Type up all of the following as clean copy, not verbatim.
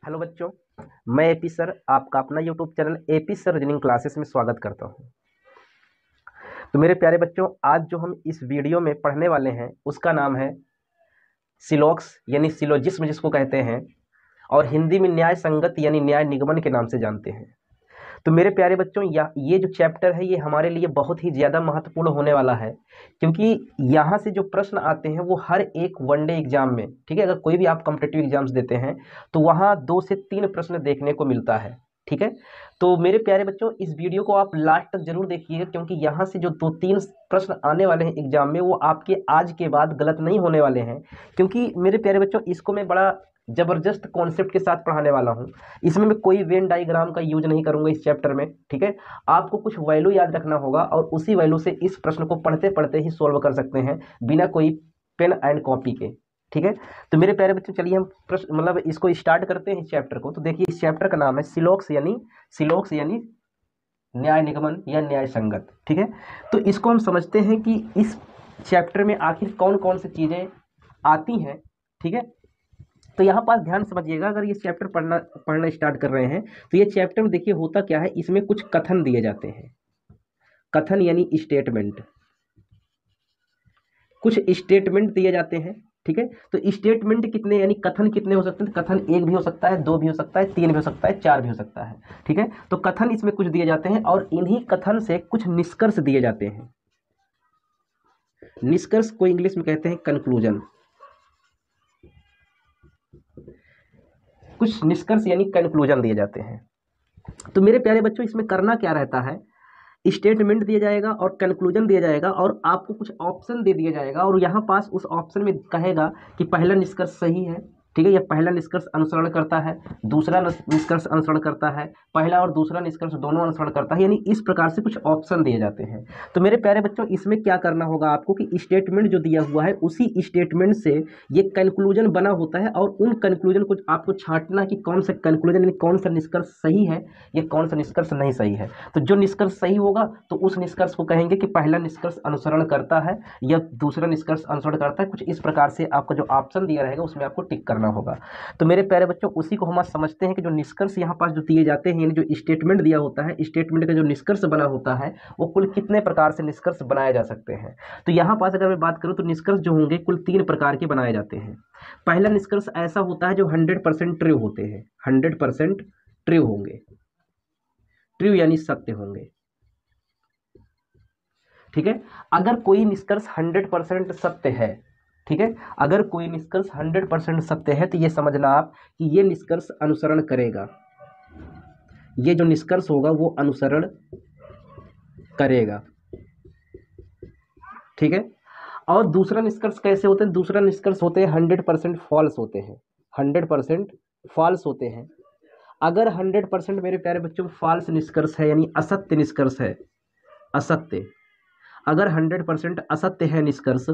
Hello बच्चों, मैं AP sir आपका अपना YouTube channel AP sir reasoning classes में स्वागत करता हूं। तो मेरे प्यारे बच्चों, आज जो हम इस वीडियो में पढ़ने वाले हैं उसका नाम है सिलॉक्स यानी सिलोजिस्म जिसको कहते हैं, और हिंदी में न्याय संगत यानी न्याय निगमन के नाम से जानते हैं। तो मेरे प्यारे बच्चों, ये जो चैप्टर है ये हमारे लिए बहुत ही ज़्यादा महत्वपूर्ण होने वाला है, क्योंकि यहाँ से जो प्रश्न आते हैं वो हर एक वनडे एग्जाम में, ठीक है, अगर कोई भी आप कॉम्पिटिटिव एग्जाम्स देते हैं तो वहाँ 2 से 3 प्रश्न देखने को मिलता है। ठीक है, तो मेरे प्यारे बच्चों, इस वीडियो को आप लास्ट तक जरूर देखिएगा, क्योंकि यहाँ से जो 2-3 प्रश्न आने वाले हैं एग्जाम में वो आपके आज के बाद गलत नहीं होने वाले हैं। क्योंकि मेरे प्यारे बच्चों, इसको मैं बड़ा जबरदस्त कॉन्सेप्ट के साथ पढ़ाने वाला हूँ। इसमें मैं कोई वेन डायग्राम का यूज नहीं करूंगा इस चैप्टर में। ठीक है, आपको कुछ वैल्यू याद रखना होगा और उसी वैल्यू से इस प्रश्न को पढ़ते पढ़ते ही सोल्व कर सकते हैं बिना कोई पेन एंड कॉपी के। ठीक है, तो मेरे प्यारे बच्चों, चलिए हम प्रश्न इसको स्टार्ट करते हैं इस चैप्टर को। तो देखिए, इस चैप्टर का नाम है सिलोक्स यानी न्याय निगमन या न्याय संगत। ठीक है, तो इसको हम समझते हैं कि इस चैप्टर में आखिर कौन कौन सी चीजें आती हैं। ठीक है, तो यहाँ पास ध्यान समझिएगा, अगर ये चैप्टर पढ़ना स्टार्ट कर रहे हैं तो ये चैप्टर में देखिए होता क्या है, इसमें कुछ कथन दिए जाते हैं। कथन यानी स्टेटमेंट, कुछ स्टेटमेंट दिए जाते हैं। ठीक है, तो स्टेटमेंट कितने यानी कथन कितने हो सकते हैं? कथन 1 भी हो सकता है, 2 भी हो सकता है, 3 भी हो सकता है, 4 भी हो सकता है। ठीक है, तो कथन इसमें कुछ दिए जाते हैं और इन्हीं कथन से कुछ निष्कर्ष दिए जाते हैं। निष्कर्ष को इंग्लिश में कहते हैं कंक्लूजन। कुछ निष्कर्ष यानी कंक्लूजन दिए जाते हैं। तो मेरे प्यारे बच्चों, इसमें करना क्या रहता है, स्टेटमेंट दिया जाएगा और कंक्लूजन दिया जाएगा और आपको कुछ ऑप्शन दे दिया जाएगा, और यहाँ पास उस ऑप्शन में कहेगा कि पहला निष्कर्ष सही है। ठीक है, यह पहला निष्कर्ष अनुसरण करता है, दूसरा निष्कर्ष अनुसरण करता है, पहला और दूसरा निष्कर्ष दोनों अनुसरण करता है, यानी इस प्रकार से कुछ ऑप्शन दिए जाते हैं। तो मेरे प्यारे बच्चों, इसमें क्या करना होगा आपको कि स्टेटमेंट जो दिया हुआ है उसी स्टेटमेंट से ये कंक्लूजन बना होता है, और उन कंक्लूजन को आपको छांटना कि कौन सा कंक्लूजन यानी कौन सा निष्कर्ष सही है या कौन सा निष्कर्ष नहीं सही है। तो जो निष्कर्ष सही होगा तो उस निष्कर्ष को कहेंगे कि पहला निष्कर्ष अनुसरण करता है या दूसरा निष्कर्ष अनुसरण करता है। कुछ इस प्रकार से आपका जो ऑप्शन दिया रहेगा उसमें आपको टिक करना होगा। तो मेरे प्यारे बच्चों, उसी को हम आज समझते हैं कि जो निष्कर्ष यहाँ पास जो दिए जाते हैं, यानी जो स्टेटमेंट दिया होता है, स्टेटमेंट का जो निष्कर्ष बना होता है वो कुल कितने प्रकार से निष्कर्ष बनाए जा सकते हैं। तो यहाँ पास अगर मैं बात करूँ तो निष्कर्ष जो होंगे कुल 3 प्रकार के बनाए जाते हैं। पहला निष्कर्ष ऐसा होता है जो 100% ट्रू होते हैं, 100% ट्रू होंगे, ट्रू यानी सत्य होंगे। ठीक है, अगर कोई निष्कर्ष 100% सत्य है, ठीक है, अगर कोई निष्कर्ष 100% सत्य है तो ये समझना आप कि ये निष्कर्ष अनुसरण करेगा, ये जो निष्कर्ष होगा वो अनुसरण करेगा। ठीक है, और दूसरा निष्कर्ष कैसे होते हैं? दूसरा निष्कर्ष होते हैं 100% फॉल्स होते हैं, 100% फॉल्स होते हैं। अगर 100% मेरे प्यारे बच्चों फॉल्स निष्कर्ष है यानी असत्य निष्कर्ष है, असत्य, अगर 100% असत्य है निष्कर्ष,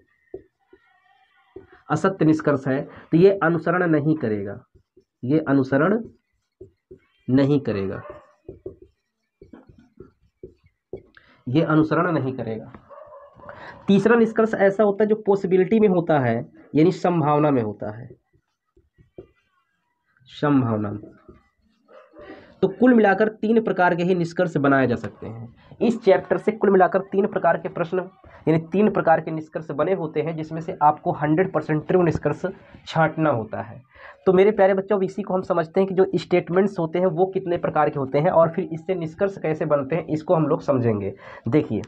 असत्य निष्कर्ष है, तो ये अनुसरण नहीं करेगा, ये अनुसरण नहीं करेगा, ये अनुसरण नहीं करेगा। तीसरा निष्कर्ष ऐसा होता है जो पॉसिबिलिटी में होता है यानी संभावना में होता है, संभावना में। तो कुल मिलाकर 3 प्रकार के ही निष्कर्ष बनाए जा सकते हैं। इस चैप्टर से कुल मिलाकर 3 प्रकार के प्रश्न यानी 3 प्रकार के निष्कर्ष बने होते हैं, जिसमें से आपको 100% ट्रू निष्कर्ष छांटना होता है। तो मेरे प्यारे बच्चों, अब इसी को हम समझते हैं कि जो स्टेटमेंट्स होते हैं वो कितने प्रकार के होते हैं और फिर इससे निष्कर्ष कैसे बनते हैं, इसको हम लोग समझेंगे। देखिए,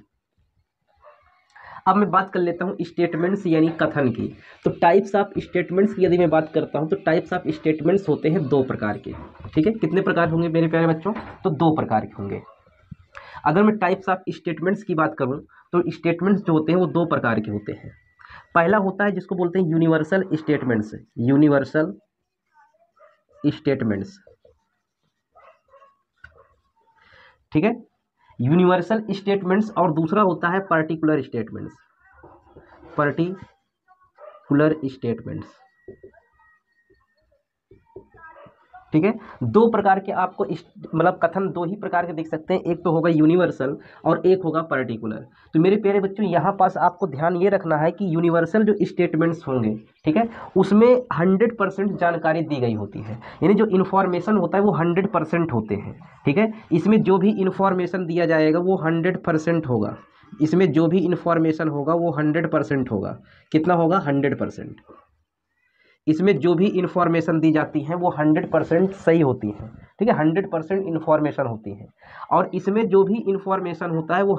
अब मैं बात कर लेता हूँ स्टेटमेंट्स यानी कथन की। तो टाइप्स ऑफ स्टेटमेंट्स की यदि मैं बात करता हूँ तो टाइप्स ऑफ स्टेटमेंट्स होते हैं 2 प्रकार के। ठीक है, कितने प्रकार होंगे मेरे प्यारे बच्चों? तो 2 प्रकार के होंगे। अगर मैं टाइप्स ऑफ स्टेटमेंट्स की बात करूँ तो स्टेटमेंट्स जो होते हैं वो 2 प्रकार के होते हैं। पहला होता है जिसको बोलते हैं यूनिवर्सल स्टेटमेंट्स, यूनिवर्सल स्टेटमेंट्स। ठीक है, यूनिवर्सल स्टेटमेंट्स, और दूसरा होता है पर्टिकुलर स्टेटमेंट्स, पर्टिकुलर स्टेटमेंट्स। ठीक है। दो प्रकार के आपको मतलब कथन दो ही प्रकार के देख सकते हैं, एक तो होगा यूनिवर्सल और एक होगा पर्टिकुलर। तो मेरे प्यारे बच्चों यहाँ पास आपको ध्यान ये रखना है कि यूनिवर्सल जो स्टेटमेंट्स होंगे, ठीक है, उसमें 100% जानकारी दी गई होती है, यानी जो इन्फॉर्मेशन होता है वो 100% होते हैं। ठीक है, इसमें जो भी इन्फॉर्मेशन दिया जाएगा वो 100% होगा। इसमें जो भी इन्फॉर्मेशन होगा वो 100% होगा। कितना होगा? 100%। इसमें जो भी इंफॉर्मेशन दी जाती है वो 100% सही होती है। ठीक है, 100% इंफॉर्मेशन होती है। और इसमें जो भी इंफॉर्मेशन होता है वो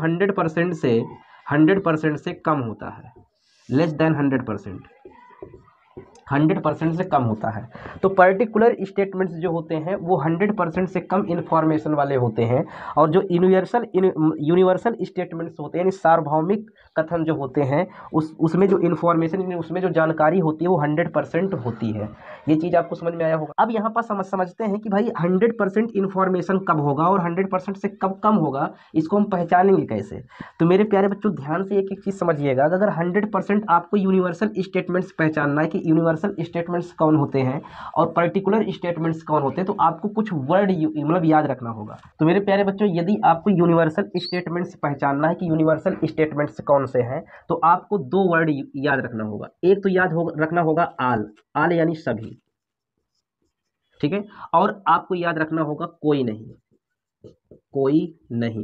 100% से कम होता है, लेस देन 100%, 100% से कम होता है। तो पर्टिकुलर स्टेटमेंट्स जो होते हैं वो 100% से कम इन्फॉर्मेशन वाले होते हैं। और जो यूनिवर्सल स्टेटमेंट्स होते हैं, यानी सार्वभौमिक कथन जो होते हैं, उसमें जो इन्फॉर्मेशन, उसमें जो जानकारी होती है वो 100% होती है। ये चीज़ आपको समझ में आया होगा। अब यहाँ पर समझते हैं कि भाई 100% इन्फॉर्मेशन कब होगा और 100% से कब कम होगा, इसको हम पहचानेंगे कैसे। तो मेरे प्यारे बच्चों ध्यान से एक एक चीज़ समझिएगा। अगर 100% आपको यूनिवर्सल स्टेटमेंट्स पहचानना है कि यूनिवर्सल स्टेटमेंट्स कौन होते हैं और पर्टिकुलर स्टेटमेंट्स कौन होते हैं, तो आपको कुछ वर्ड मतलब याद रखना होगा। तो मेरे प्यारे बच्चों यदि आपको यूनिवर्सल स्टेटमेंट्स पहचानना है कि यूनिवर्सल स्टेटमेंट्स कौन से हैं, तो आपको दो वर्ड याद रखना होगा। एक तो रखना होगा आल, आल यानी सभी। ठीक है, और आपको याद रखना होगा कोई नहीं, कोई नहीं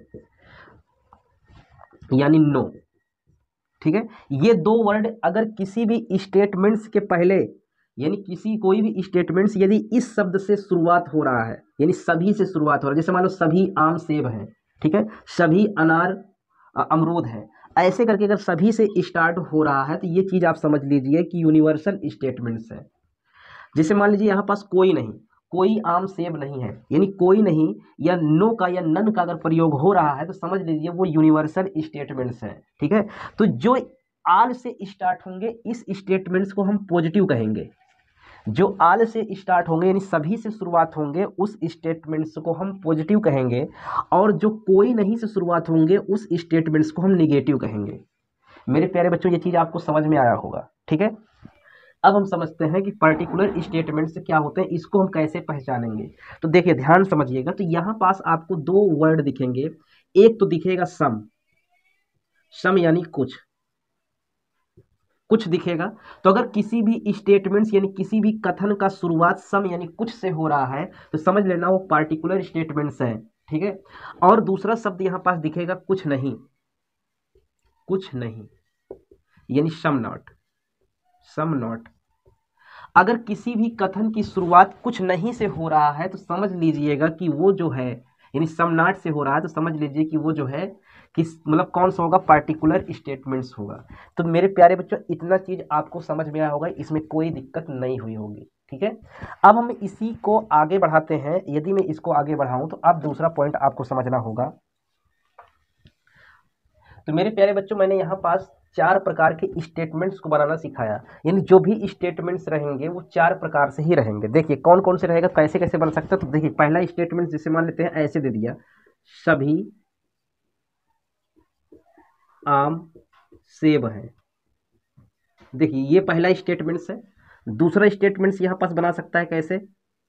यानी नो। ठीक है, ये दो वर्ड अगर किसी भी स्टेटमेंट्स के पहले, यानी कोई भी स्टेटमेंट्स यदि इस शब्द से शुरुआत हो रहा है, यानी सभी से शुरुआत हो रहा है, जैसे मान लो सभी आम सेब हैं, ठीक है, सभी अनार अमरूद हैं, ऐसे करके अगर सभी से स्टार्ट हो रहा है तो ये चीज़ आप समझ लीजिए कि यूनिवर्सल स्टेटमेंट्स है। जैसे मान लीजिए यहाँ पास कोई नहीं, कोई आम सेब नहीं है, यानी कोई नहीं या नो का या नन का अगर प्रयोग हो रहा है तो समझ लीजिए वो यूनिवर्सल स्टेटमेंट्स हैं। ठीक है, तो जो आल से स्टार्ट होंगे इस स्टेटमेंट्स को हम पॉजिटिव कहेंगे। जो आल से स्टार्ट होंगे यानी सभी से शुरुआत होंगे उस स्टेटमेंट्स को हम पॉजिटिव कहेंगे, और जो कोई नहीं से शुरुआत होंगे उस स्टेटमेंट्स को हम निगेटिव कहेंगे। मेरे प्यारे बच्चों ये चीज़ आपको समझ में आया होगा। ठीक है, अब हम समझते हैं कि पर्टिकुलर स्टेटमेंट से क्या होते हैं, इसको हम कैसे पहचानेंगे। तो देखिए ध्यान समझिएगा। तो यहाँ पास आपको दो वर्ड दिखेंगे। एक तो दिखेगा सम, सम यानी कुछ, कुछ दिखेगा। तो अगर किसी भी स्टेटमेंट्स यानी किसी भी कथन का शुरुआत सम यानी कुछ से हो रहा है तो समझ लेना वो पार्टिकुलर स्टेटमेंट्स है। ठीक है, और दूसरा शब्द यहाँ पास दिखेगा कुछ नहीं, कुछ नहीं यानी सम नॉट, सम नॉट। अगर किसी भी कथन की शुरुआत कुछ नहीं से हो रहा है तो समझ लीजिएगा कि वो जो है, यानी सम नॉट से हो रहा है तो समझ लीजिए कि वो जो है किस मतलब कौन सा होगा, पार्टिकुलर स्टेटमेंट्स होगा। तो मेरे प्यारे बच्चों इतना चीज़ आपको समझ में आया होगा, इसमें कोई दिक्कत नहीं हुई होगी। ठीक है, अब हम इसी को आगे बढ़ाते हैं। यदि मैं इसको आगे बढ़ाऊं तो अब दूसरा पॉइंट आपको समझना होगा। तो मेरे प्यारे बच्चों मैंने यहाँ पास 4 प्रकार के स्टेटमेंट्स को बनाना सिखाया, यानी जो भी स्टेटमेंट्स रहेंगे वो 4 प्रकार से ही रहेंगे। देखिए कौन कौन से रहेगा, कैसे कैसे बन सकता है। तो देखिए पहला स्टेटमेंट जैसे मान लेते हैं ऐसे दे दिया, सभी आम सेब हैं। देखिए ये पहला स्टेटमेंट्स है। दूसरा स्टेटमेंट्स यहाँ पास बना सकता है कैसे,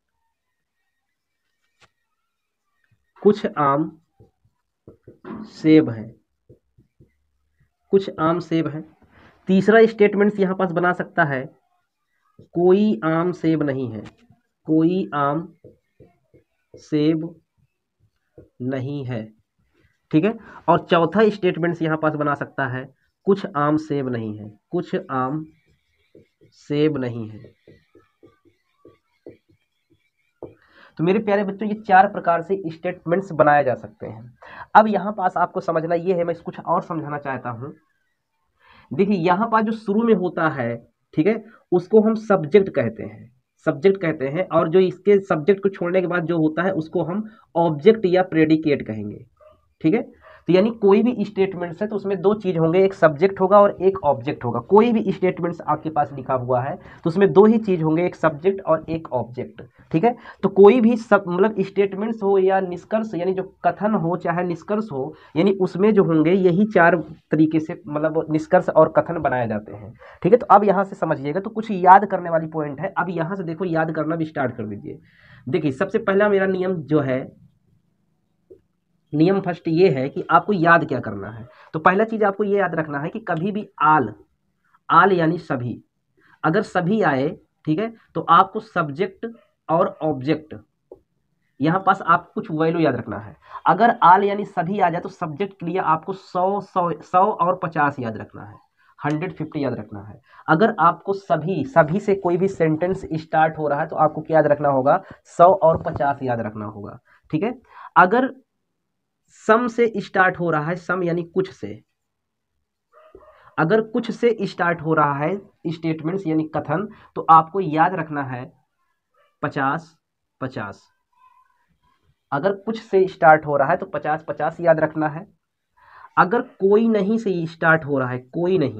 कुछ आम सेब हैं, कुछ आम सेब हैं। तीसरा स्टेटमेंट्स यहाँ पास बना सकता है कोई आम सेब नहीं है, कोई आम सेब नहीं है। ठीक है, और चौथा स्टेटमेंट्स यहाँ पास बना सकता है कुछ आम सेब नहीं है, कुछ आम सेब नहीं है। तो मेरे प्यारे बच्चों ये 4 प्रकार से स्टेटमेंट्स बनाए जा सकते हैं। अब यहाँ पास आपको समझना ये है, मैं कुछ और समझाना चाहता हूँ। देखिए यहाँ पास जो शुरू में होता है, ठीक है, उसको हम सब्जेक्ट कहते हैं, सब्जेक्ट कहते हैं। और जो इसके सब्जेक्ट को छोड़ने के बाद जो होता है उसको हम ऑब्जेक्ट या प्रेडिकेट कहेंगे। ठीक है, तो यानी कोई भी स्टेटमेंट्स है तो उसमें दो चीज होंगे, एक सब्जेक्ट होगा और एक ऑब्जेक्ट होगा। कोई भी स्टेटमेंट्स आपके पास लिखा हुआ है तो उसमें दो ही चीज होंगे, एक सब्जेक्ट और एक ऑब्जेक्ट, ठीक है। तो कोई भी सब मतलब स्टेटमेंट्स हो या निष्कर्ष यानी जो कथन हो चाहे निष्कर्ष हो, यानी उसमें जो होंगे यही चार तरीके से मतलब निष्कर्ष और कथन बनाए जाते हैं, ठीक है। तो अब यहाँ से समझिएगा, तो कुछ याद करने वाली पॉइंट है। अब यहाँ से देखो याद करना भी स्टार्ट कर दीजिए। देखिए सबसे पहला मेरा नियम जो है, नियम फर्स्ट ये है कि आपको याद क्या करना है। तो पहला चीज आपको ये याद रखना है कि कभी भी आल, आल यानी सभी, अगर सभी आए, ठीक है, तो आपको सब्जेक्ट और ऑब्जेक्ट यहां पास आपको कुछ वैल्यू याद रखना है। अगर आल यानी सभी आ जाए तो सब्जेक्ट के लिए आपको 100 और 50 याद रखना है, 150 याद रखना है। अगर आपको सभी सभी से कोई भी सेंटेंस स्टार्ट हो रहा है तो आपको क्या याद रखना होगा, 100 और 50 याद रखना होगा, ठीक है। अगर सम से स्टार्ट हो रहा है, सम यानी कुछ से, अगर कुछ से स्टार्ट हो रहा है स्टेटमेंट्स यानी कथन, तो आपको याद रखना है 50-50। अगर कुछ से स्टार्ट हो रहा है तो 50-50 याद रखना है। अगर कोई नहीं से स्टार्ट हो रहा है, कोई नहीं,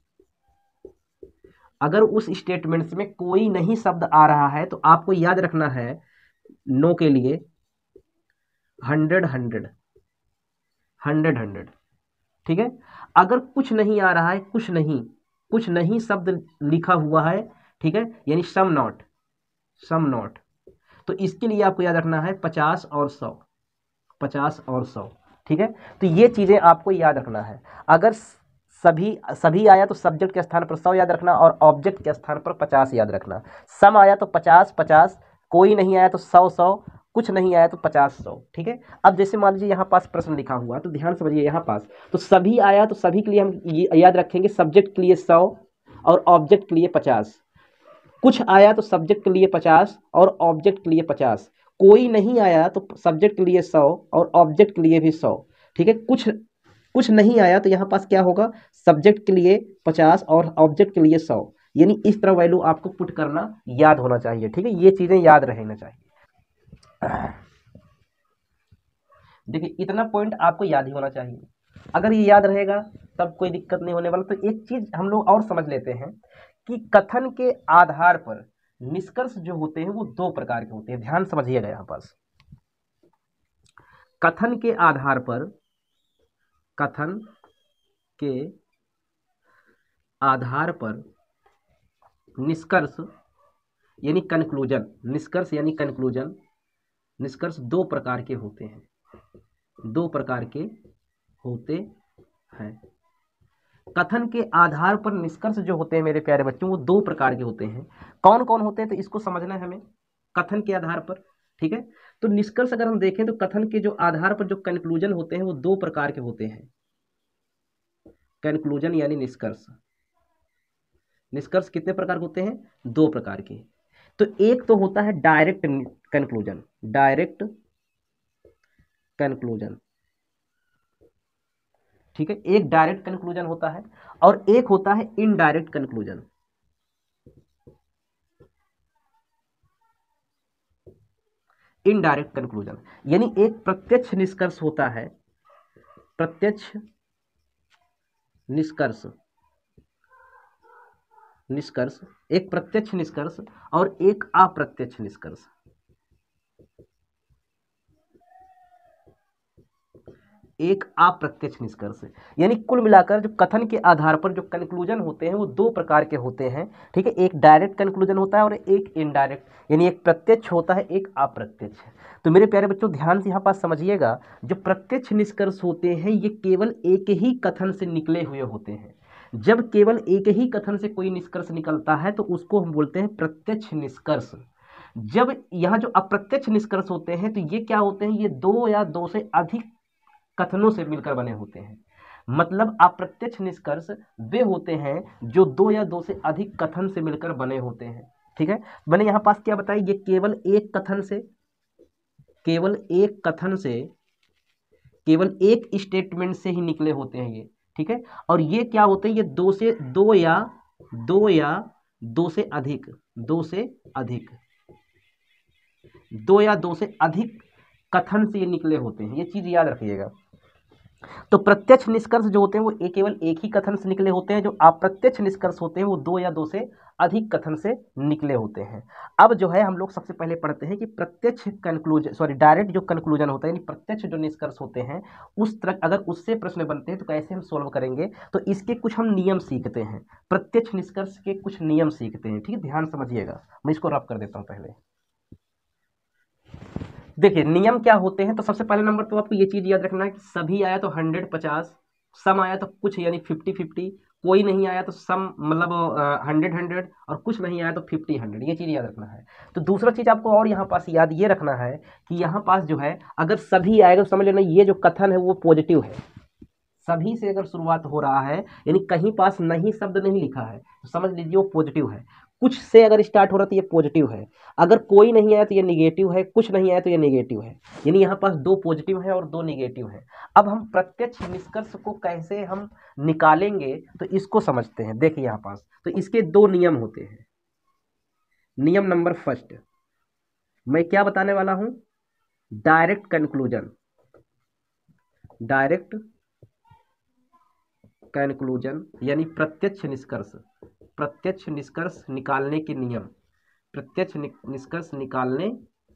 अगर उस स्टेटमेंट्स में कोई नहीं शब्द आ रहा है तो आपको याद रखना है नो के लिए 100-100, 100-100, ठीक है। अगर कुछ नहीं आ रहा है, कुछ नहीं, कुछ नहीं शब्द लिखा हुआ है, ठीक है, यानी सम नॉट, सम नॉट, तो इसके लिए आपको याद रखना है 50 और 100, 50 और 100, ठीक है। तो ये चीजें आपको याद रखना है। अगर सभी सभी आया तो सब्जेक्ट के स्थान पर 100 याद रखना और ऑब्जेक्ट के स्थान पर 50 याद रखना। सम आया तो 50-50, कोई नहीं आया तो 100-100, कुछ नहीं आया तो 50-100, ठीक है। अब जैसे मान लीजिए यहाँ पास प्रश्न लिखा हुआ तो ध्यान समझिए, यहाँ पास तो सभी आया तो सभी के लिए हम याद रखेंगे सब्जेक्ट के लिए 100 और ऑब्जेक्ट के लिए 50। कुछ आया तो सब्जेक्ट के लिए 50 और ऑब्जेक्ट के लिए 50। कोई नहीं आया तो सब्जेक्ट के लिए 100 और ऑब्जेक्ट के लिए भी 100, ठीक है। कुछ कुछ नहीं आया तो यहाँ पास क्या होगा, सब्जेक्ट के लिए 50 और ऑब्जेक्ट के लिए 100, यानी इस तरह वैल्यू आपको पुट करना याद होना चाहिए, ठीक है। ये चीजें याद रहना चाहिए। देखिए इतना पॉइंट आपको याद ही होना चाहिए। अगर ये याद रहेगा तब कोई दिक्कत नहीं होने वाला। तो एक चीज हम लोग और समझ लेते हैं कि कथन के आधार पर निष्कर्ष जो होते हैं वो दो प्रकार के होते हैं। ध्यान समझिएगा यहाँ पास, कथन के आधार पर, कथन के आधार पर निष्कर्ष यानी कंक्लूजन, निष्कर्ष यानी कंक्लूजन, निष्कर्ष दो प्रकार के होते हैं, दो प्रकार के होते हैं। कथन के आधार पर निष्कर्ष जो होते हैं मेरे प्यारे बच्चों वो दो प्रकार के होते हैं। कौन कौन होते हैं तो इसको समझना है हमें। कथन के आधार पर, ठीक है, तो निष्कर्ष अगर हम देखें तो कथन के जो आधार पर जो कंक्लूजन होते हैं वो दो प्रकार के होते हैं। कंक्लूजन यानी निष्कर्ष, निष्कर्ष कितने प्रकार के होते हैं, दो प्रकार के। तो एक तो होता है डायरेक्ट कंक्लूजन, डायरेक्ट कंक्लूजन, ठीक है, एक डायरेक्ट कंक्लूजन होता है और एक होता है इनडायरेक्ट कंक्लूजन। इनडायरेक्ट कंक्लूजन यानी एक प्रत्यक्ष निष्कर्ष होता है, प्रत्यक्ष निष्कर्ष, निष्कर्ष एक प्रत्यक्ष निष्कर्ष और एक अप्रत्यक्ष निष्कर्ष। एक अप्रत्यक्ष निष्कर्ष यानी कुल मिलाकर जो कथन के आधार पर जो कंक्लूजन होते हैं वो दो प्रकार के होते हैं, ठीक है। एक डायरेक्ट कंक्लूजन होता है और एक इनडायरेक्ट यानी एक प्रत्यक्ष होता है एक अप्रत्यक्ष। तो मेरे प्यारे बच्चों ध्यान से यहाँ पास समझिएगा, जो प्रत्यक्ष निष्कर्ष होते हैं ये केवल एक ही कथन से निकले हुए होते हैं। जब केवल एक ही कथन से कोई निष्कर्ष निकलता है तो उसको हम बोलते हैं प्रत्यक्ष निष्कर्ष। जब यहाँ जो अप्रत्यक्ष निष्कर्ष होते हैं तो ये क्या होते हैं, ये दो या दो से अधिक कथनों से मिलकर बने होते हैं। मतलब अप्रत्यक्ष निष्कर्ष वे होते हैं जो दो या दो से अधिक कथन से मिलकर बने होते हैं, ठीक है। मैंने यहाँ पास क्या बताया, ये केवल एक कथन से, केवल एक कथन से, केवल एक स्टेटमेंट से ही निकले होते हैं ये, ठीक है। और ये क्या होते हैं, ये दो से दो या दो से अधिक, दो से अधिक, दो या दो से अधिक कथन से ये निकले होते हैं। ये चीज याद रखिएगा। तो प्रत्यक्ष निष्कर्ष जो होते हैं वो केवल एक ही कथन से निकले होते हैं। जो अप्रत्यक्ष निष्कर्ष होते हैं वो दो या दो से अधिक कथन से निकले होते हैं। अब जो है हम लोग सबसे पहले पढ़ते हैं कि प्रत्यक्ष कंक्लूजन डायरेक्ट जो कंक्लूजन होता है यानी प्रत्यक्ष जो निष्कर्ष होते हैं उस तरह अगर उससे प्रश्न बनते हैं तो कैसे हम सोल्व करेंगे। तो इसके कुछ हम नियम सीखते हैं, प्रत्यक्ष निष्कर्ष के कुछ नियम सीखते हैं। ठीक है, ध्यान समझिएगा, मैं इसको रब कर देता हूँ पहले। देखिए नियम क्या होते हैं। तो सबसे पहले नंबर तो आपको ये चीज याद रखना है कि सभी आया तो 100-50, सम आया तो कुछ यानी 50-50, कोई नहीं आया तो सम मतलब 100-100 और कुछ नहीं आया तो 50-100, ये चीज याद रखना है। तो दूसरा चीज आपको और यहाँ पास याद ये रखना है कि यहाँ पास जो है अगर सभी आएगा तो समझ लेना ये जो कथन है वो पॉजिटिव है। सभी से अगर शुरुआत हो रहा है यानी कहीं पास नहीं शब्द नहीं लिखा है तो समझ लीजिए वो पॉजिटिव है। कुछ से अगर स्टार्ट हो रहा है तो ये पॉजिटिव है, अगर कोई नहीं आया तो ये निगेटिव है, कुछ नहीं आया तो ये निगेटिव है। यानी यहाँ पास दो पॉजिटिव है और दो निगेटिव है। अब हम प्रत्यक्ष निष्कर्ष को कैसे हम निकालेंगे तो इसको समझते हैं। देखिए यहाँ पास तो इसके दो नियम होते हैं। नियम नंबर फर्स्ट मैं क्या बताने वाला हूं, डायरेक्ट कंक्लूजन। डायरेक्ट कंक्लूजन यानी प्रत्यक्ष निष्कर्ष, प्रत्यक्ष निष्कर्ष निकालने के नियम, प्रत्यक्ष निष्कर्ष निकालने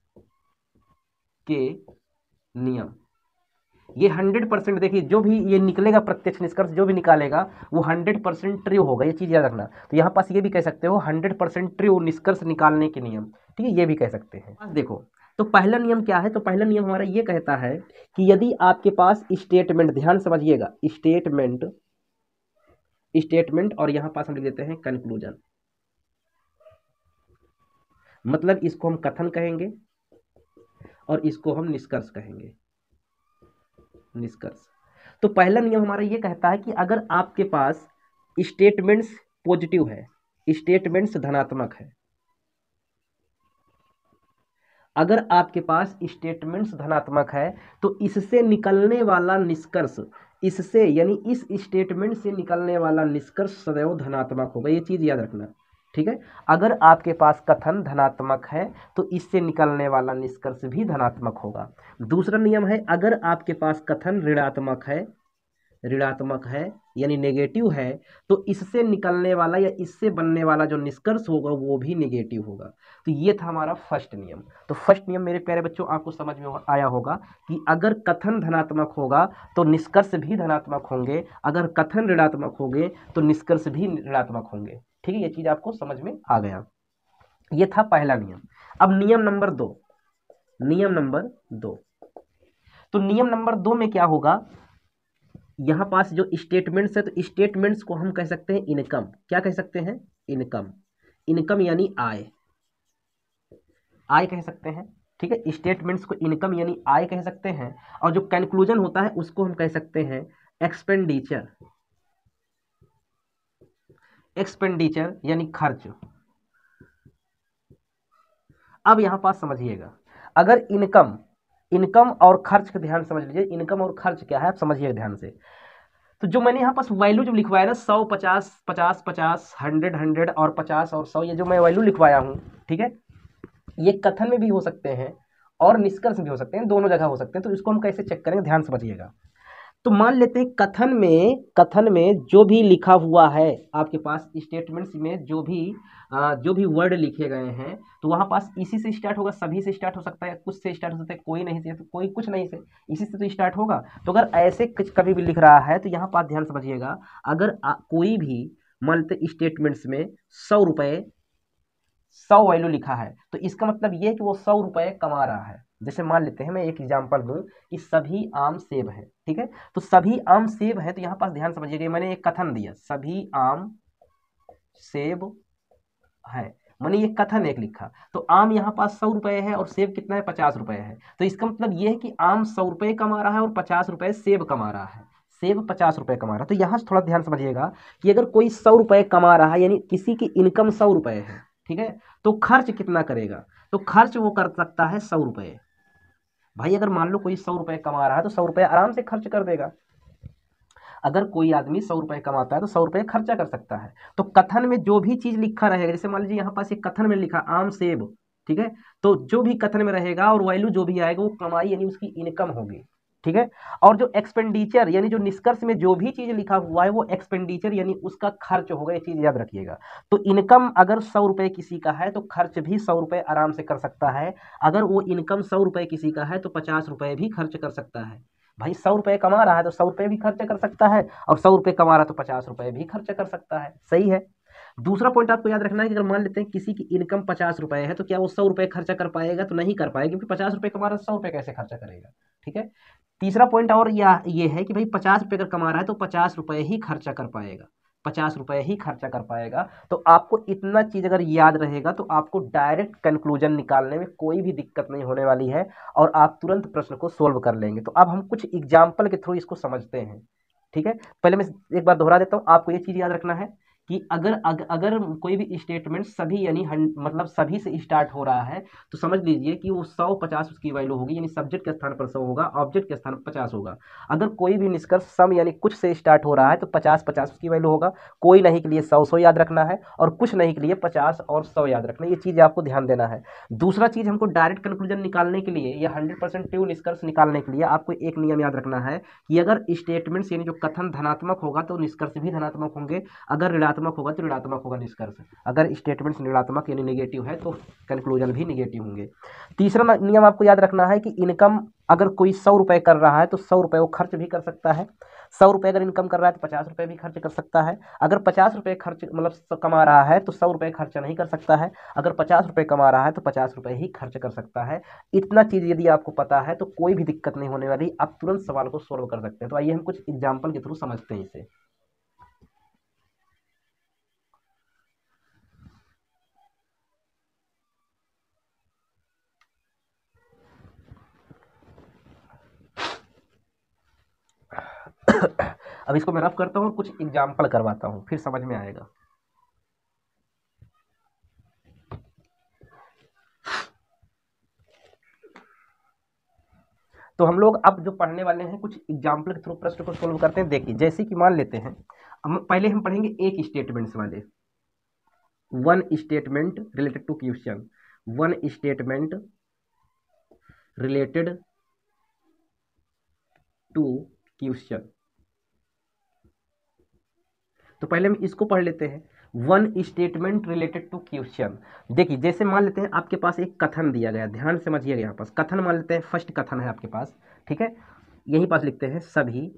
के नियम। ये 100% देखिए जो भी ये निकलेगा प्रत्यक्ष निष्कर्ष जो भी निकालेगा वो 100% ट्रू होगा, ये चीज याद रखना। तो यहाँ पास ये भी कह सकते हो 100% ट्रू निष्कर्ष निकालने के नियम। ठीक है, ये भी कह सकते हैं। देखो तो पहला नियम क्या है, तो पहला नियम हमारा ये कहता है कि यदि आपके पास स्टेटमेंट, ध्यान समझिएगा, स्टेटमेंट और यहां पास हम लिख देते हैं कंक्लूजन, मतलब इसको हम कथन कहेंगे और इसको हम निष्कर्ष कहेंगे, निष्कर्ष। तो पहला नियम हमारा ये कहता है कि अगर आपके पास स्टेटमेंट्स पॉजिटिव है, स्टेटमेंट्स धनात्मक है, अगर आपके पास स्टेटमेंट्स धनात्मक है तो इससे निकलने वाला निष्कर्ष, इससे यानी इस स्टेटमेंट से निकलने वाला निष्कर्ष सदैव धनात्मक होगा, ये चीज याद रखना। ठीक है, अगर आपके पास कथन धनात्मक है तो इससे निकलने वाला निष्कर्ष भी धनात्मक होगा। दूसरा नियम है अगर आपके पास कथन ऋणात्मक है यानी नेगेटिव है तो इससे निकलने वाला या इससे बनने वाला जो निष्कर्ष होगा वो भी नेगेटिव होगा। तो ये था हमारा फर्स्ट नियम। तो फर्स्ट नियम मेरे प्यारे बच्चों आपको समझ में आया होगा कि अगर कथन धनात्मक होगा तो निष्कर्ष भी धनात्मक होंगे, अगर कथन ऋणात्मक होंगे तो निष्कर्ष भी ऋणात्मक होंगे। ठीक है, ये चीज आपको समझ में आ गया। ये था पहला नियम। अब नियम नंबर दो, नियम नंबर दो। तो नियम नंबर दो में क्या होगा, यहां पास जो स्टेटमेंट्स है तो स्टेटमेंट्स को हम कह सकते हैं इनकम। क्या कह सकते हैं, इनकम। इनकम यानी आय, आय कह सकते हैं। ठीक है, स्टेटमेंट्स को इनकम यानी आय कह सकते हैं। और जो कंक्लूजन होता है उसको हम कह सकते हैं एक्सपेंडिचर, एक्सपेंडिचर यानी खर्च। अब यहां पास समझिएगा, अगर इनकम और खर्च का ध्यान समझ लीजिए, इनकम और खर्च क्या है आप समझिए ध्यान से। तो जो मैंने यहाँ पास वैल्यू जो लिखवाया ना 100, 50, 50, 50, 100, 100 और 50 और 100, ये जो मैं वैल्यू लिखवाया हूँ, ठीक है, ये कथन में भी हो सकते हैं और निष्कर्ष भी हो सकते हैं, दोनों जगह हो सकते हैं। तो इसको हम कैसे चेक करेंगे, ध्यान समझिएगा। तो मान लेते हैं कथन में जो भी लिखा हुआ है आपके पास स्टेटमेंट्स में जो भी वर्ड लिखे गए हैं तो वहां पास इसी से स्टार्ट होगा, सभी से स्टार्ट हो सकता है, कुछ से स्टार्ट हो सकता है, कोई नहीं से, तो कोई कुछ नहीं से, इसी से तो स्टार्ट होगा। तो अगर ऐसे कभी भी लिख रहा है तो यहाँ पास ध्यान समझिएगा, अगर कोई भी मान लेते स्टेटमेंट्स में 100 रुपये 100 वैल्यू लिखा है तो इसका मतलब ये है कि वो 100 रुपये कमा रहा है। जैसे मान लेते हैं, मैं एक एग्जांपल दूं कि सभी आम सेब है। ठीक है, तो सभी आम सेब है तो यहाँ पास ध्यान समझिएगा, मैंने एक कथन दिया सभी आम सेब है, मैंने ये कथन एक लिखा। तो आम यहाँ पास 100 रुपये है और सेब कितना है, 50 रुपये है। तो इसका मतलब ये है कि आम 100 रुपये कमा रहा है और 50 रुपये सेब कमा रहा है, सेब 50 रुपये कमा रहा है। तो यहाँ से थोड़ा ध्यान समझिएगा कि अगर कोई 100 रुपये कमा रहा है यानी किसी की इनकम 100 रुपये है, ठीक है, तो खर्च कितना करेगा, तो खर्च वो कर सकता है 100 रुपये। भाई अगर मान लो कोई 100 रुपये कमा रहा है तो 100 रुपये आराम से खर्च कर देगा। अगर कोई आदमी 100 रुपये कमाता है तो 100 रुपये खर्चा कर सकता है। तो कथन में जो भी चीज लिखा रहेगा, जैसे मान लीजिए यहाँ पास एक कथन में लिखा आम सेब, ठीक है, तो जो भी कथन में रहेगा और वैल्यू जो भी आएगा वो कमाई यानी उसकी इनकम होगी। ठीक है। और जो एक्सपेंडिचर यानी जो निष्कर्ष में जो भी चीज लिखा हुआ है वो एक्सपेंडिचर यानी उसका खर्च होगा, ये चीज याद रखिएगा। तो इनकम अगर 100 रुपए किसी का है तो खर्च भी 100 रुपए आराम से कर सकता है। अगर वो इनकम 100 रुपए किसी का है तो 50 रुपए भी खर्च कर सकता है। भाई 100 रुपए कमा रहा है तो 100 रुपए भी खर्च कर सकता है, और 100 रुपए कमा रहा है तो 50 रुपए भी खर्च कर सकता है। सही है। दूसरा पॉइंट आपको याद रखना है कि अगर मान लेते हैं किसी की इनकम 50 रुपए है तो क्या वो 100 रुपए खर्चा कर पाएगा? तो नहीं कर पाएगा, क्योंकि 50 रुपए कमा रहा है, 100 रुपए कैसे खर्चा करेगा? ठीक है। तीसरा पॉइंट और ये है कि भाई 50 रुपए अगर कमा रहा है तो 50 रुपए ही खर्चा कर पाएगा, 50 रुपए ही खर्चा कर पाएगा। तो आपको इतना चीज अगर याद रहेगा तो आपको डायरेक्ट कंक्लूजन निकालने में कोई भी दिक्कत नहीं होने वाली है, और आप तुरंत प्रश्न को सोल्व कर लेंगे। तो अब हम कुछ एग्जाम्पल के थ्रू इसको समझते हैं। ठीक है। पहले मैं एक बार दोहरा देता हूँ, आपको ये चीज याद रखना है कि अगर कोई भी स्टेटमेंट सभी यानी मतलब सभी से स्टार्ट हो रहा है तो समझ लीजिए कि वो 100-50 उसकी वैल्यू होगी, यानी सब्जेक्ट के स्थान पर 100 होगा, ऑब्जेक्ट के स्थान पर 50 होगा। अगर कोई भी निष्कर्ष सम यानी कुछ से स्टार्ट हो रहा है तो 50-50 उसकी वैल्यू होगा, कोई नहीं के लिए 100-100 याद रखना है, और कुछ नहीं के लिए 50 और 100 याद रखना है। ये चीज़ आपको ध्यान देना है। दूसरा चीज़, हमको डायरेक्ट कंक्लूजन निकालने के लिए या 100% ट्रू निष्कर्ष निकालने के लिए आपको एक नियम याद रखना है कि अगर स्टेटमेंट्स यानी जो कथन धनात्मक होगा तो निष्कर्ष भी धनात्मक होंगे, अगर ऋणात्मक होगा तो ऋणात्मक होगा निष्कर्ष। अगर स्टेटमेंट्स ऋणात्मक यानी नेगेटिव है तो कंक्लूजन भी नेगेटिव होंगे। तीसरा नियम आपको याद रखना है कि इनकम अगर कोई 100 रुपए कर रहा है तो 100 रुपए वो खर्च भी कर सकता है। 100 रुपए अगर इनकम कर रहा है तो 50 रुपए भी खर्च कर सकता है। अगर 50 रुपए खर्च मतलब कमा रहा है तो 100 रुपए खर्च नहीं कर सकता है। अगर 50 रुपए कमा रहा है तो 50 रुपए ही खर्च कर सकता है। इतना चीज़ यदि आपको पता है तो कोई भी दिक्कत नहीं होने वाली, आप तुरंत सवाल को सोल्व कर सकते हैं। तो आइए हम कुछ एग्जाम्पल के थ्रू समझते हैं इसे। अब इसको मैं रफ करता हूँ, कुछ एग्जाम्पल करवाता हूँ, फिर समझ में आएगा। तो हम लोग अब जो पढ़ने वाले हैं कुछ एग्जाम्पल के थ्रू प्रश्न को सोल्व करते हैं। देखिए जैसे कि मान लेते हैं, पहले हम पढ़ेंगे एक स्टेटमेंट्स वाले, one statement related to question, one statement related to question. तो पहले हम इसको पढ़ लेते हैं, one statement related to question. देखिए जैसे मान लेते हैं आपके पास एक कथन दिया गया, ध्यान समझिएगा। यहाँ पास कथन मान लेते हैं, फर्स्ट कथन है आपके पास, ठीक है। यहीं पास लिखते हैं सभी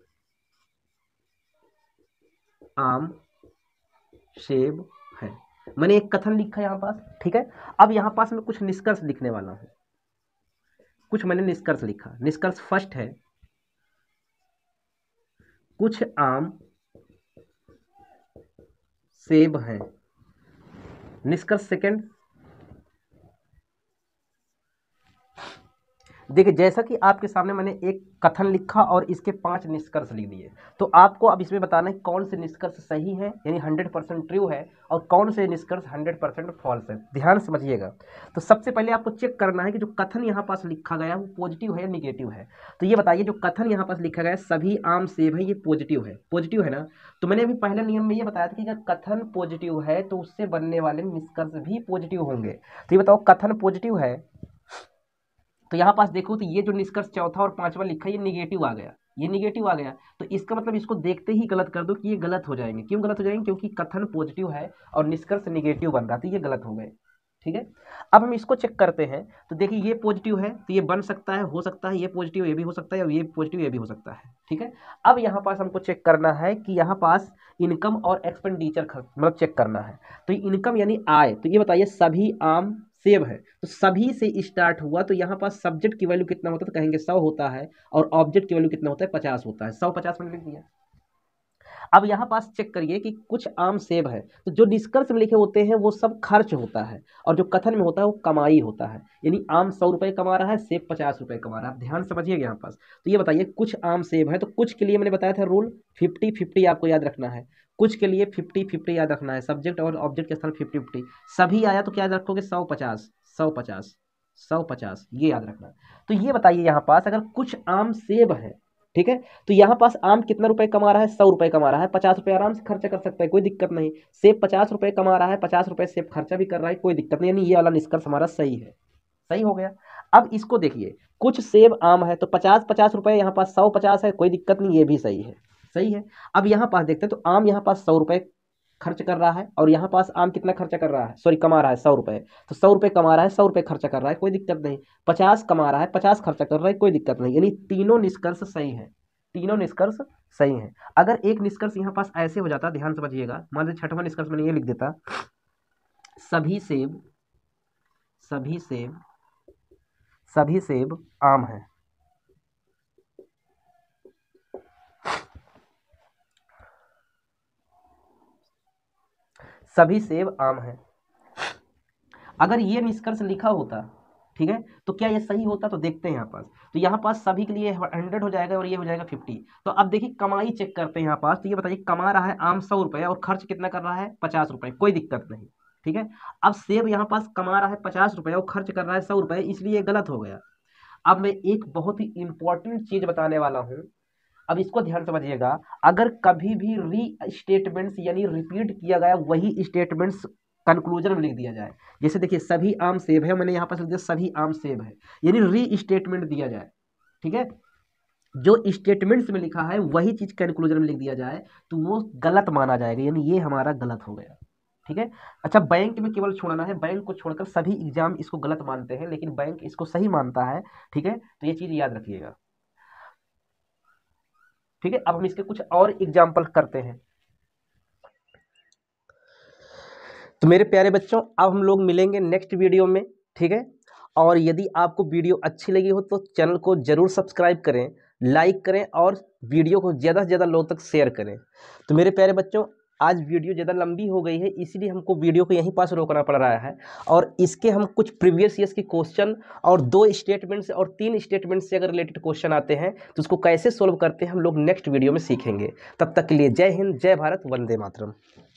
आम सेब है। मैंने एक कथन लिखा यहाँ पास, ठीक है। अब यहाँ पास मैं कुछ निष्कर्ष लिखने वाला हूँ, कुछ मैंने निष्कर्ष लिखा। निष्कर्ष फर्स्ट है कुछ आम सेब हैं। निष्कर्ष सेकंड, देखिए जैसा कि आपके सामने मैंने एक कथन लिखा और इसके 5 निष्कर्ष लिख दिए, तो आपको अब इसमें बताना है कौन से निष्कर्ष सही है यानी 100% ट्रू है और कौन से निष्कर्ष 100% फॉल्स है। ध्यान समझिएगा। तो सबसे पहले आपको चेक करना है कि जो कथन यहाँ पास लिखा गया वो पॉजिटिव है या निगेटिव है। तो ये बताइए, जो कथन यहाँ पास लिखा गया सभी आम सेब है, ये पॉजिटिव है, पॉजिटिव है ना। तो मैंने अभी पहले नियम में ये बताया था कि अगर कथन पॉजिटिव है तो उससे बनने वाले निष्कर्ष भी पॉजिटिव होंगे। तो ये बताओ कथन पॉजिटिव है तो यहाँ पास देखो तो ये जो निष्कर्ष चौथा और पांचवा लिखा है ये निगेटिव आ गया, ये निगेटिव आ गया। तो इसका मतलब इसको देखते ही गलत कर दो कि ये गलत हो जाएंगे। क्यों गलत हो जाएंगे? क्योंकि कथन पॉजिटिव है और निष्कर्ष निगेटिव बन रहा है, तो ये गलत हो गए। ठीक है। अब हम इसको चेक करते हैं। तो देखिए ये पॉजिटिव है तो ये बन सकता है, हो सकता है, ये पॉजिटिव ये भी हो सकता है, और ये पॉजिटिव ये भी हो सकता है। ठीक है। अब यहाँ पास हमको चेक करना है कि यहाँ पास इनकम और एक्सपेंडिचर मतलब चेक करना है। तो इनकम यानी आय, तो ये बताइए सभी आम सेब है, तो सभी से स्टार्ट हुआ तो यहाँ पास सब्जेक्ट की वैल्यू कितना होता है? तो कहेंगे 100 होता है, और ऑब्जेक्ट की वैल्यू कितना होता है? 50 होता है। 100-50 मैंने लिख दिया। अब यहाँ पास चेक करिए कि कुछ आम सेब है, तो जो निष्कर्ष में लिखे होते हैं वो सब खर्च होता है, और जो कथन में होता है वो कमाई होता है। यानी आम 100 रुपये कमा रहा है, सेब 50 रुपये कमा रहा है। ध्यान समझिएगा यहाँ पास। तो ये बताइए कुछ आम सेब है, तो कुछ के लिए मैंने बताया था रूल 50-50 आपको याद रखना है। कुछ के लिए 50-50 याद रखना है, सब्जेक्ट और ऑब्जेक्ट के स्थान 50-50। सभी आया तो क्या याद रखोगे? 100-50, 100-50, 100-50, ये याद रखना। तो ये बताइए यहाँ पास अगर कुछ आम सेब है, ठीक है, तो यहाँ पास आम कितना रुपए कमा रहा है? 100 रुपए कमा रहा है, 50 रुपए आराम से खर्चा कर सकता है, कोई दिक्कत नहीं। सेब 50 रुपए कमा रहा है, 50 रुपए सेब खर्चा भी कर रहा है, कोई दिक्कत नहीं। यानी ये वाला निष्कर्ष हमारा सही है। सही हो गया। अब इसको देखिए, कुछ सेब आम है तो 50-50 रुपए, यहाँ पास 150 है, कोई दिक्कत नहीं, ये भी सही है, सही है। अब यहाँ पास देखते हैं तो आम यहाँ पास 100 रुपए खर्च कर रहा है, और यहाँ पास आम कितना खर्चा कर रहा है, सॉरी कमा रहा है 100 रुपए, तो 100 रुपए कमा रहा है, 100 रुपए खर्चा कर रहा है, कोई दिक्कत नहीं। 50 कमा रहा है, 50 खर्चा कर रहा है, कोई दिक्कत नहीं। यानी तीनों निष्कर्ष सही है, तीनों निष्कर्ष सही है। अगर एक निष्कर्ष यहाँ पास ऐसे हो जाता, ध्यान समझिएगा, मान लीजिए छठवां निष्कर्ष मैंने ये लिख देता, सभी सेब सभी सेब सभी सेब आम है, सभी सेब आम है। अगर ये निष्कर्ष लिखा होता, ठीक है, तो क्या ये सही होता? तो देखते हैं यहाँ पास, तो यहाँ पास सभी के लिए 100 हो जाएगा और ये हो जाएगा 50। तो अब देखिए कमाई चेक करते हैं यहाँ पास, तो ये बताइए कमा रहा है आम 100 रुपये और खर्च कितना कर रहा है 50 रुपये, कोई दिक्कत नहीं, ठीक है। अब सेब यहाँ पास कमा रहा है 50 रुपये और खर्च कर रहा है 100 रुपये, इसलिए गलत हो गया। अब मैं एक बहुत ही इंपॉर्टेंट चीज बताने वाला हूँ, अब इसको ध्यान समझिएगा। अगर कभी भी री स्टेटमेंट्स यानी रिपीट किया गया वही स्टेटमेंट्स कंक्लूजन में लिख दिया जाए, जैसे देखिए सभी आम सेब है, मैंने यहाँ पर लिख दिया सभी आम सेब है, यानी री स्टेटमेंट दिया जाए, ठीक है। जो स्टेटमेंट्स में लिखा है वही चीज कंक्लूजन में लिख दिया जाए तो वो गलत माना जाएगा, यानी ये हमारा गलत हो गया, ठीक है। अच्छा, बैंक में केवल छोड़ना है, बैंक को छोड़कर सभी एग्जाम इसको गलत मानते हैं, लेकिन बैंक इसको सही मानता है, ठीक है। तो ये चीज याद रखिएगा, ठीक है। अब हम इसके कुछ और एग्जाम्पल करते हैं। तो मेरे प्यारे बच्चों, अब हम लोग मिलेंगे नेक्स्ट वीडियो में, ठीक है। और यदि आपको वीडियो अच्छी लगी हो तो चैनल को जरूर सब्सक्राइब करें, लाइक करें और वीडियो को ज़्यादा से ज़्यादा लोगों तक शेयर करें। तो मेरे प्यारे बच्चों, आज वीडियो ज़्यादा लंबी हो गई है, इसीलिए हमको वीडियो को यहीं पास रोकना पड़ रहा है, और इसके हम कुछ प्रीवियस ईयर्स के क्वेश्चन और 2 स्टेटमेंट से और 3 स्टेटमेंट से अगर रिलेटेड क्वेश्चन आते हैं तो उसको कैसे सोल्व करते हैं हम लोग नेक्स्ट वीडियो में सीखेंगे। तब तक के लिए जय हिंद, जय भारत, वंदे मातरम।